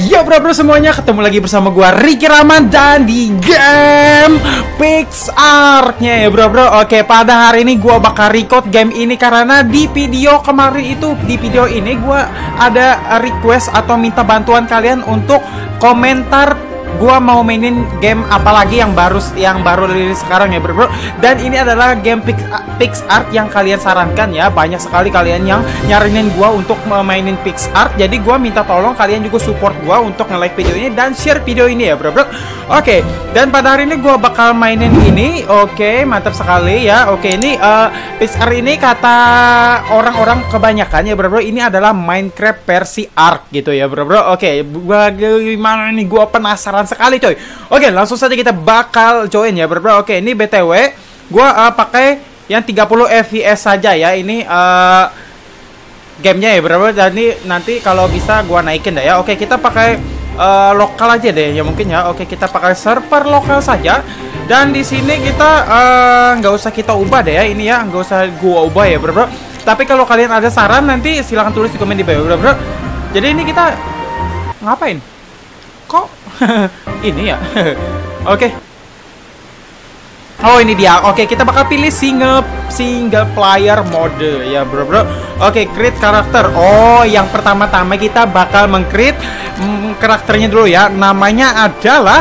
Yo bro semuanya, ketemu lagi bersama gua Ricky Rahman dan di game PixArt-nya ya bro. Oke, pada hari ini gua bakal record game ini karena di video kemarin itu, di video ini gua ada request atau minta bantuan kalian untuk komentar gua mau mainin game apalagi yang baru rilis sekarang ya bro. Dan ini adalah game PixArt yang kalian sarankan ya. Banyak sekali kalian yang nyarinin gua untuk mainin PixArt. Jadi gua minta tolong kalian juga support gua untuk nge-like video ini dan share video ini ya bro. Oke, dan pada hari ini gua bakal mainin ini. Oke, mantap sekali ya. Oke, ini PixArt ini kata orang-orang kebanyakan ya bro, ini adalah Minecraft versi Ark gitu ya bro. Oke, bagaimana nih, gua penasaran sekali coy. Oke, langsung saja kita bakal join ya bro. Oke, ini BTW gua pakai yang 30 fps saja ya. Ini gamenya ya bro. Jadi nanti kalau bisa gua naikin dah ya. Oke, kita pakai lokal aja deh ya mungkin ya. Oke, kita pakai server lokal saja. Dan di sini kita nggak usah kita ubah deh ya. Ini ya nggak usah gua ubah ya bro. Tapi kalau kalian ada saran nanti silahkan tulis di komen di bawah bro. Jadi ini kita ngapain? Kok ini ya? Oke. Oh, ini dia. Oke, kita bakal pilih single player mode ya bro. Oke, create karakter. Oh, yang pertama-tama kita bakal meng-create karakternya dulu ya. Namanya adalah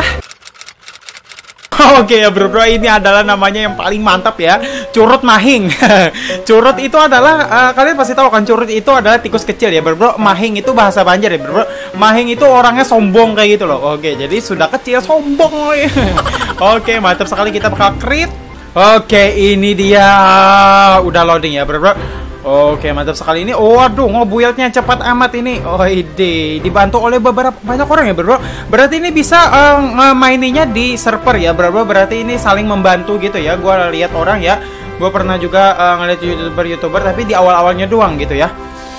Oke ya bro, ini adalah namanya yang paling mantap ya, Curut Mahing. Curut itu adalah kalian pasti tahu kan, Curut itu adalah tikus kecil ya bro. Mahing itu bahasa Banjar ya bro. Mahing itu orangnya sombong kayak gitu loh. Oke, jadi sudah kecil sombong. Oke, mantap sekali, kita bakal create. Oke, ini dia udah loading ya bro. Oke, mantap sekali ini. Waduh, build-nya cepat amat ini. Oh, ide dibantu oleh banyak orang ya bro. Berarti ini bisa maininnya di server ya bro. Berarti ini saling membantu gitu ya. Gua lihat orang ya. Gua pernah juga ngeliat youtuber tapi di awal-awalnya doang gitu ya.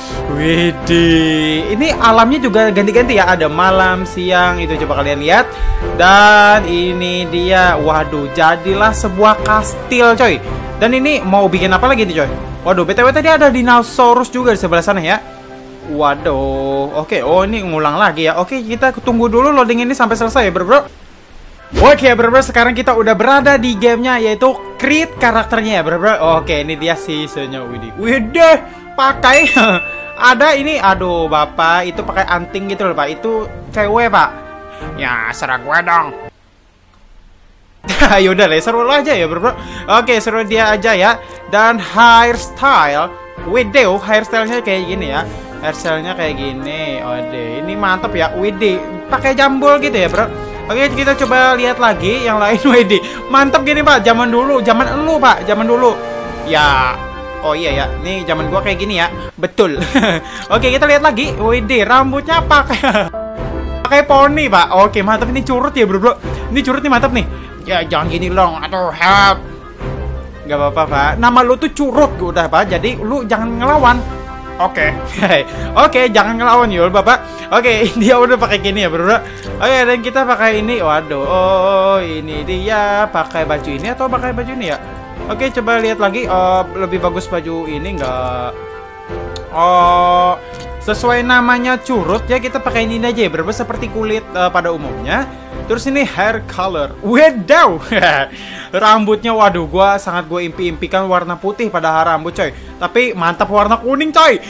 Widih, ini alamnya juga ganti-ganti ya. Ada malam, siang, itu coba kalian lihat. Dan ini dia. Waduh, jadilah sebuah kastil coy. Dan ini mau bikin apa lagi nih coy? Waduh, BTW tadi ada dinosaurus juga di sebelah sana ya. Waduh, oke. Oh, ini ngulang lagi ya. Oke, kita tunggu dulu loading ini sampai selesai ya bro. Oke bro, sekarang kita udah berada di gamenya, yaitu create karakternya ya bro. Oke, ini dia seasonnya. Widih, pakai ada ini. Aduh bapak, itu pakai anting gitu loh pak. Itu cewek pak. Ya serah gue dong. Yaudah lah, seru aja ya bro. Oke, seru dia aja ya. Dan hairstyle, wideo hairstylenya kayak gini ya. Hairstylenya kayak gini. Ode, ini mantep ya. Widih, pakai jambul gitu ya bro. Oke, kita coba lihat lagi yang lain. Widih, mantep gini pak. Zaman dulu, zaman elu pak, zaman dulu. Ya, oh iya ya, nih zaman gua kayak gini ya. Betul. Oke, kita lihat lagi. Widih, rambutnya pakai poni pak. Oke, mantap, ini curut ya bro. Ini curut nih, mantap nih. Ya jangan gini long, aduh help. Gak apa-apa pak, nama lu tuh curut udah pak, jadi lu jangan ngelawan. Oke. Oke, jangan ngelawan yul bapak. Oke, dia udah pakai gini ya bro. Oke, dan kita pakai ini. Waduh, oh ini dia pakai baju ini atau pakai baju ini ya. Oke, coba lihat lagi. Lebih bagus baju ini enggak? Oh, sesuai namanya curut ya, kita pakai ini aja ya bro, seperti kulit pada umumnya. Terus ini hair color. Wedaw. Rambutnya waduh, gue impi-impikan warna putih pada rambut coy. Tapi mantap warna kuning coy.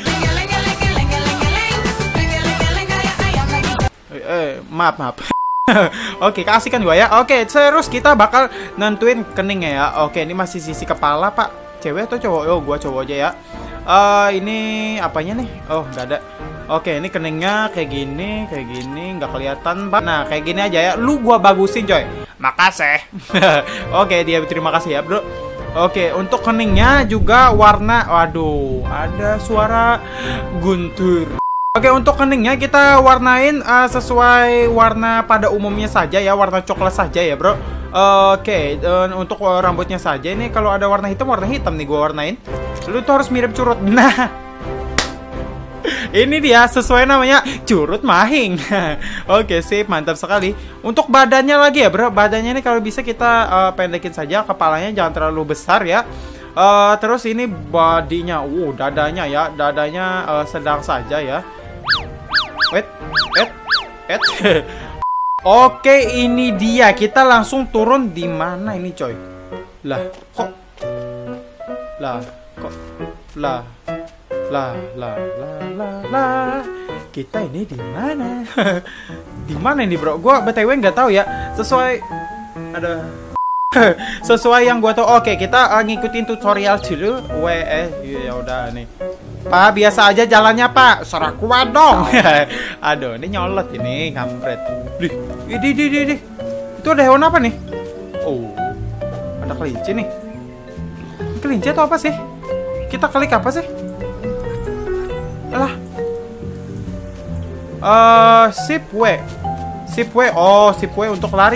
Maaf. Oke, kasihkan gue ya. Oke, terus kita bakal nentuin keningnya ya. Oke, ini masih sisi kepala pak. Cewek atau cowok? Oh, gue cowok aja ya. Ini apanya nih? Oh, nggak ada. Oke, ini keningnya kayak gini, nggak kelihatan pak. Nah, kayak gini aja ya. Lu gua bagusin coy. Makasih. Oke, dia terima kasih ya bro. Oke, untuk keningnya juga warna. Waduh, ada suara guntur. Oke, untuk keningnya kita warnain sesuai warna pada umumnya saja ya, warna coklat saja ya bro. Oke, dan untuk rambutnya saja ini kalau ada warna hitam nih gua warnain. Lu tuh harus mirip curut. Nah, ini dia sesuai namanya, Curut Mahing. Oke, sip, mantap sekali. Untuk badannya lagi ya bro, badannya ini kalau bisa kita pendekin saja, kepalanya jangan terlalu besar ya. Terus ini bodinya, dadanya ya, dadanya sedang saja ya. Wait, Oke, ini dia. Kita langsung turun di mana ini, coy? Lah, kok? Lah, kok? Lah. Kita ini di mana? Di mana ini, bro? Gua BTW nggak tahu ya. Ada sesuai yang gua tahu. Oke, kita ngikutin tutorial dulu. Ya udah nih. Pak, biasa aja jalannya, Pak. Serah gua dong. Aduh, ini nyolot ini, kampret. Di. Itu ada hewan apa nih? Oh, ada kelinci nih. Kelinci atau apa sih? Kita klik apa sih? Alah. Sipwe. Oh, sipwe untuk lari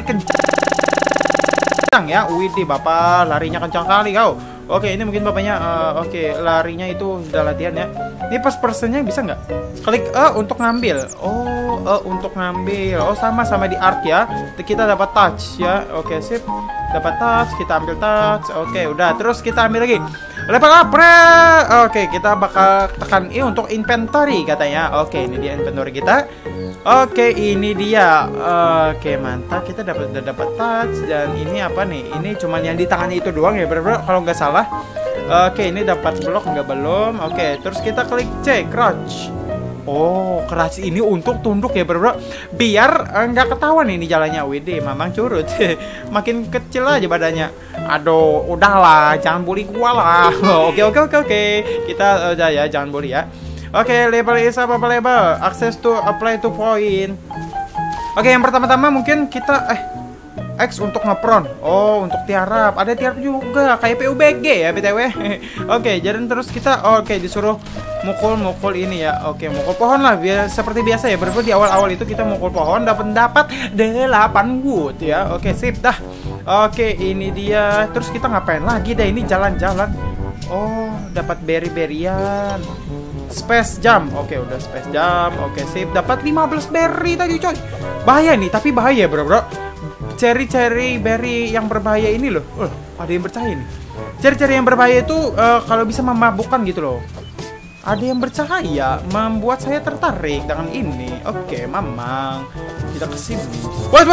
kencang ya. Widih, Bapak larinya kencang kali kau. Oke, ini mungkin bapaknya. Oke, larinya itu sudah latihan ya. Ini pas personnya bisa nggak? Klik untuk ngambil. Untuk ngambil. Oh, sama di art ya. Kita dapat touch ya. Oke, sip. Dapat touch, kita ambil touch. Oke, udah. Terus kita ambil lagi. Level up. Oke, kita bakal tekan I untuk inventory katanya. Oke, ini dia inventory kita. Oke, ini dia. Oke, mantap. Kita udah dapat touch. Dan ini apa nih? Ini cuman yang di tangannya itu doang ya, bro. Kalau nggak salah. Oke, ini dapat blok nggak belum? Oke, terus kita klik C, crouch. Oh, keras ini untuk tunduk ya, bro. Biar nggak ketahuan ini jalannya. WD, mamang curut. Makin kecil aja badannya. Aduh, udahlah, jangan bully gua lah. Oke. Kita udah ya, jangan bully ya. Oke, level is apa level? Access to apply to point. Oke, yang pertama-tama mungkin kita X untuk ngepron. Oh, untuk tiarap. Ada tiarap juga kayak PUBG ya, BTW. Oke, jadi terus kita disuruh mukul ini ya. Oke, mukul pohon lah biar seperti biasa ya. Berarti di awal-awal itu kita mukul pohon dapat 8 wood ya. Oke, sip dah. Oke, ini dia. Terus kita ngapain lagi dah ini jalan-jalan. Oh, dapat berry-berryan. Space jump. Oke, udah space jump. Oke, sip. Dapat 15 berry tadi, coy. Bahaya nih, tapi bahaya, bro. Ceri-ceri berry yang berbahaya ini loh. Ada yang bercahaya nih. Ceri-ceri yang berbahaya itu kalau bisa memabukkan gitu loh. Ada yang bercahaya, membuat saya tertarik dengan ini. Oke, mamang. Kita kesini. Wait.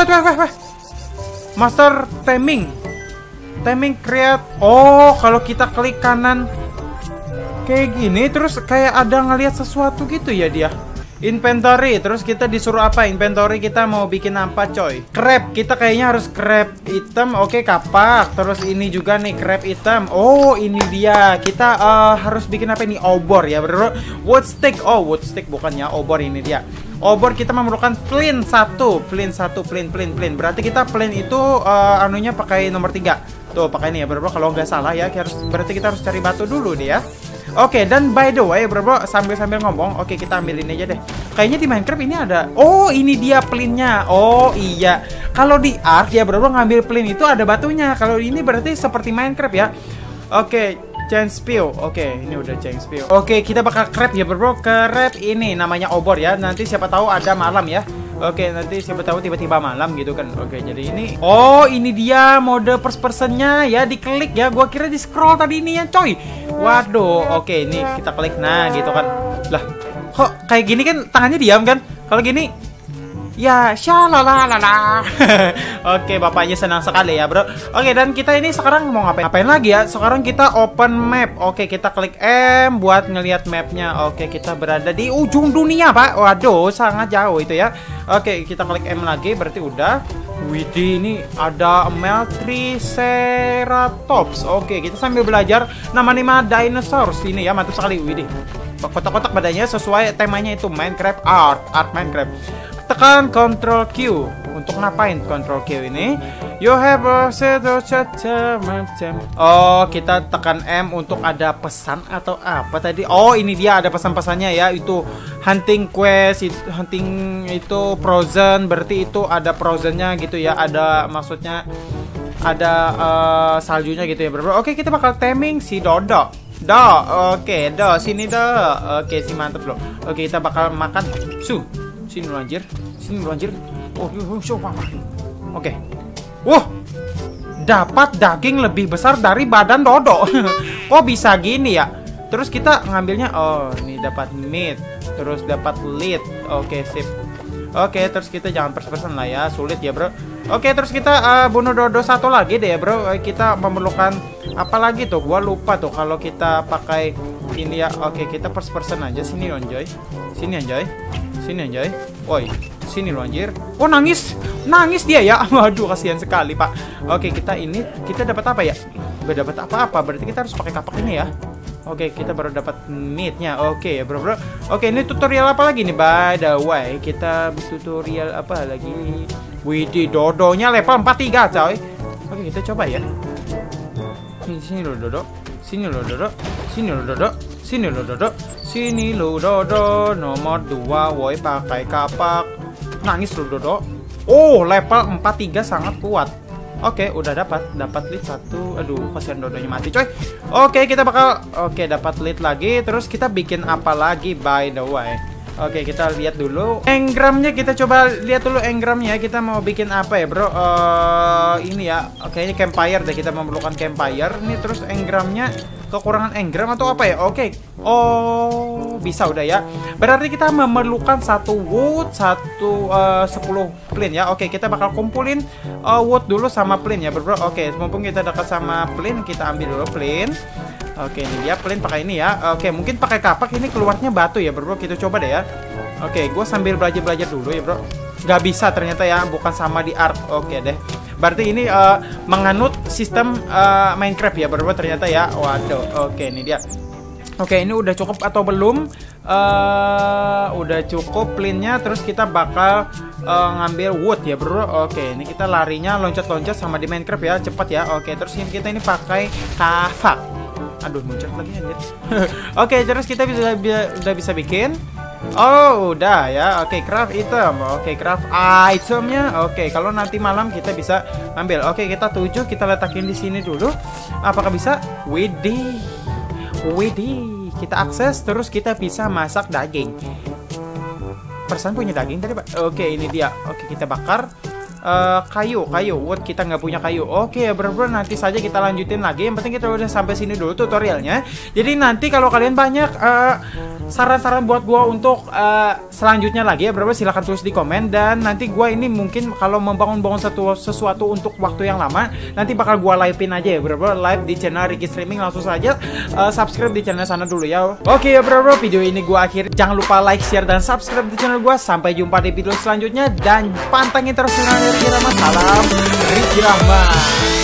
Master taming. Taming create. Oh, kalau kita klik kanan kayak gini, terus kayak ada ngelihat sesuatu gitu ya dia. Inventory, terus kita disuruh apa? Inventory kita mau bikin apa, coy? Crab, kita kayaknya harus crab item. Oke, kapak. Terus ini juga nih crab item. Oh, ini dia. Kita harus bikin apa ini? Obor ya, bro. Wood stick. Oh, wood stick bukannya obor, ini dia. Obor kita memerlukan flint 1. Flint. Berarti kita flint itu anunya pakai nomor 3. Tuh, pakai ini ya, bro. Kalau nggak salah ya, berarti kita harus cari batu dulu nih ya. Oke, dan by the way, bro, sambil ngomong, oke, kita ambil ini aja deh. Kayaknya di Minecraft ini ada. Oh, ini dia flintnya. Oh iya, kalau di Ark ya, bro, ngambil flint itu ada batunya. Kalau ini berarti seperti Minecraft ya. Oke, chain spew. Oke, ini udah chain spew. Oke, kita bakal crab ya, bro. Crab ini namanya obor ya. Nanti siapa tahu ada malam ya. Oke, nanti siapa tahu tiba-tiba malam gitu kan. Oke, jadi ini. Oh, ini dia mode first personnya ya, diklik ya. Gua kira di scroll tadi ini ya, coy. Waduh, oke, ini kita klik. Nah, gitu kan. Lah, kok kayak gini kan tangannya diam kan? Kalau gini ya, syalalala. Oke, bapaknya senang sekali ya, bro. Oke, dan kita ini sekarang mau ngapain lagi ya? Sekarang kita open map. Oke, kita klik M buat ngelihat mapnya. Oke, kita berada di ujung dunia, Pak. Waduh, sangat jauh itu ya. Oke, kita klik M lagi, berarti udah. Widih, ini ada Triceratops. Oke, kita sambil belajar nama-nama dinosaurus ini ya, mantap sekali. Widih, kotak-kotak badannya sesuai temanya itu Minecraft Art Minecraft. Tekan Ctrl Q. Untuk ngapain Ctrl Q ini? You have a set of macam. Oh, kita tekan M untuk ada pesan atau apa tadi? Oh, ini dia ada pesan-pesannya ya. Itu hunting quest, hunting itu frozen, berarti itu ada frozennya gitu ya. Ada maksudnya ada saljunya gitu ya, bro. Oke, kita bakal taming si Dodo. Oke, sini Oke, si mantep loh. Oke, kita bakal makan. Sini lu anjir. Oh, oke. Wah, dapat daging lebih besar dari badan Dodo. Oh, bisa gini ya. Terus kita ngambilnya. Oh, ini dapat meat. Terus dapat lead. Oke, sip. Oke, terus kita jangan first-person lah ya, sulit ya bro. Oke, terus kita bunuh dodo satu lagi deh ya bro. Kita memerlukan apa lagi tuh? Gua lupa tuh kalau kita pakai ini ya. Oke, kita first-person aja. Sini anjoy. Sini anjoy. Sini anjoy. Woi, sini lo anjir. Oh, nangis. Nangis dia ya. Waduh, kasihan sekali, Pak. Oke, kita dapat apa ya? Gak dapat apa-apa. Berarti kita harus pakai kapak ini ya. Oke, kita baru dapat meatnya. Oke ya bro. Oke, ini tutorial apa lagi nih? By the way, kita tutorial apa lagi? Widih, dodonya level 43 coy. Oke, kita coba ya. Sini lo dodo. Sini lo dodo. Sini lo dodo. Sini lo dodo. Sini lo dodo. Nomor 2, woi pakai kapak. Nangis lo dodo. Oh, level 43 sangat kuat. Oke, udah dapat lead 1. Aduh, kasihan dodonya mati, coy. Oke, kita bakal dapat lead lagi. Terus kita bikin apa lagi by the way? Oke, kita lihat dulu engramnya. Kita coba lihat dulu engramnya. Kita mau bikin apa ya, bro? Ini ya. Oke, ini campfire deh. Kita memerlukan campfire. Ini terus engramnya kekurangan engram atau apa ya? Oke. Oh, bisa udah ya. Berarti kita memerlukan 1 wood, 10 flint ya. Oke, kita bakal kumpulin wood dulu sama flint ya, bro. Oke, mumpung kita dekat sama flint, kita ambil dulu flint. Oke, ini dia flint pakai ini ya. Oke, mungkin pakai kapak ini keluarnya batu ya, bro. Kita coba deh ya. Oke, gue sambil belajar dulu ya, bro. Gak bisa ternyata ya, bukan sama di art. Oke deh. Berarti ini menganut sistem Minecraft ya, bro. Ternyata ya. Waduh. Oke, ini dia. Oke, ini udah cukup atau belum? Udah cukup flintnya. Terus kita bakal ngambil wood ya, bro. Oke, ini kita larinya loncat-loncat sama di Minecraft ya, cepat ya. Oke, terus ini kita ini pakai kapak. Aduh, muncul lagi anjir. Oke, terus kita udah bisa bikin. Oh, udah ya. Oke, craft item. Oke, craft itemnya. Oke, kalau nanti malam kita bisa ambil. Oke, kita 7, kita letakin di sini dulu. Apakah bisa? Widih. Kita akses, terus kita bisa masak daging. Perasaan punya daging tadi, Pak. Oke, ini dia. Oke, kita bakar. Kayu, wood kita nggak punya kayu. Oke ya bro, nanti saja kita lanjutin lagi. Yang penting kita udah sampai sini dulu tutorialnya. Jadi nanti kalau kalian banyak saran-saran buat gua untuk selanjutnya lagi ya bro, silahkan tulis di komen. Dan nanti gua ini mungkin kalau membangun sesuatu untuk waktu yang lama, nanti bakal gua live-in aja ya bro, live di channel Ricky Streaming. Langsung saja subscribe di channel sana dulu ya. Oke ya bro, video ini gua akhir. Jangan lupa like, share, dan subscribe di channel gua. Sampai jumpa di video selanjutnya dan pantengin terus channel Ricky Rahmat. Salam Ricky Rahmat.